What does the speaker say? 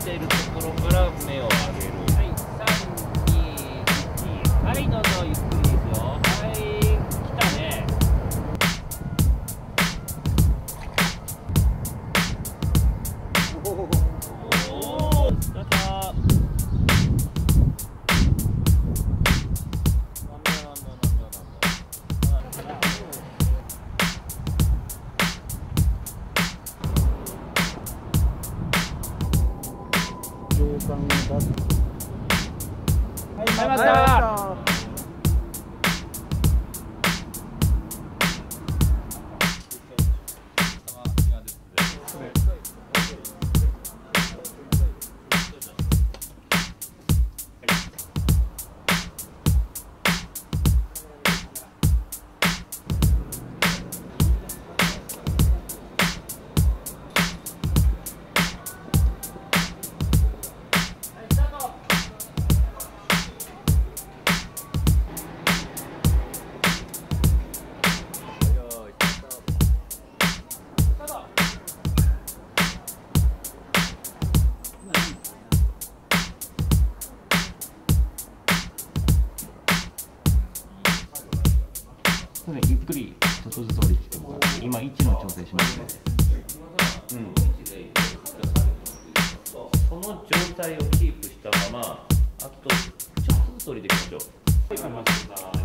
ているところから目を上げる。はい、3、2、1。はい、どうぞゆっくりですよ。はい、来たね。おお、スタート。はい、ました。 ゆっくりちょっとずつ降りてきてもらって、今位置の調整しますね。 この状態をキープしたまま、あとちょっとずつ降りていきましょう。